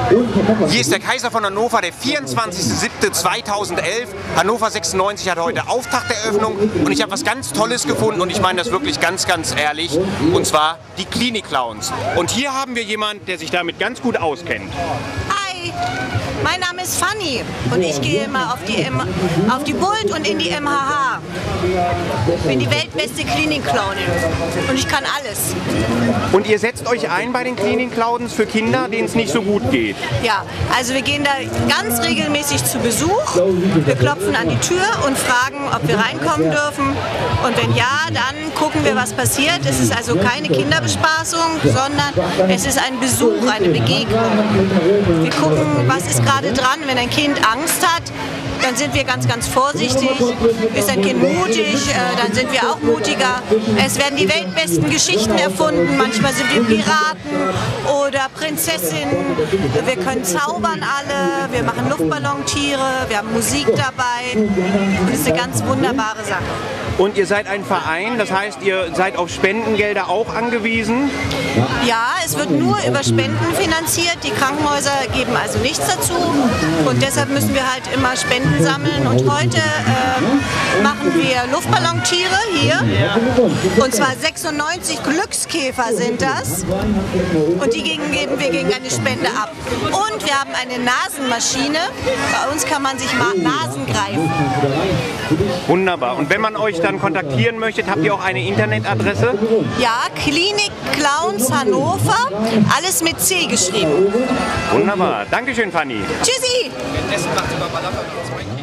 Hier ist der Kaiser von Hannover, der 24.07.2011. Hannover 96 hat heute Auftakteröffnung und ich habe was ganz Tolles gefunden und ich meine das wirklich ganz, ganz ehrlich, und zwar die Klinik-Clowns. Und hier haben wir jemanden, der sich damit ganz gut auskennt. Hi, mein Name ist Fanny und ich gehe immer auf die Bult und in die MHH. Ich bin die weltbeste Klinik-Clownin und ich kann alles. Und ihr setzt euch ein bei den Klinik-Clowns für Kinder, denen es nicht so gut geht? Ja, also wir gehen da ganz regelmäßig zu Besuch. Wir klopfen an die Tür und fragen, ob wir reinkommen dürfen. Und wenn ja, dann gucken wir, was passiert. Es ist also keine Kinderbespaßung, sondern es ist ein Besuch, eine Begegnung. Wir gucken, was ist gerade dran. Wenn ein Kind Angst hat, dann sind wir ganz, ganz vorsichtig. Ist ein Kind mutig, dann sind wir auch mutiger. Es werden die weltbesten Geschichten erfunden. Manchmal sind wir Piraten oder Prinzessinnen. Wir können zaubern alle. Wir machen Luftballontiere. Wir haben Musik dabei. Und das ist eine ganz wunderbare Sache. Und ihr seid ein Verein, das heißt, ihr seid auf Spendengelder auch angewiesen? Ja, es wird nur über Spenden finanziert. Die Krankenhäuser geben also nichts dazu. Und deshalb müssen wir halt immer Spenden sammeln. Und heute machen wir Luftballontiere hier. Und zwar 96 Glückskäfer sind das. Und die geben wir gegen eine Spende ab. Und wir haben eine Nasenmaschine. Bei uns kann man sich mal Nasen greifen. Wunderbar. Und wenn man euch dann kontaktieren möchte, habt ihr auch eine Internetadresse? Ja, Klinik Clowns Hannover, alles mit C geschrieben. Wunderbar. Dankeschön, Fanny. Tschüssi!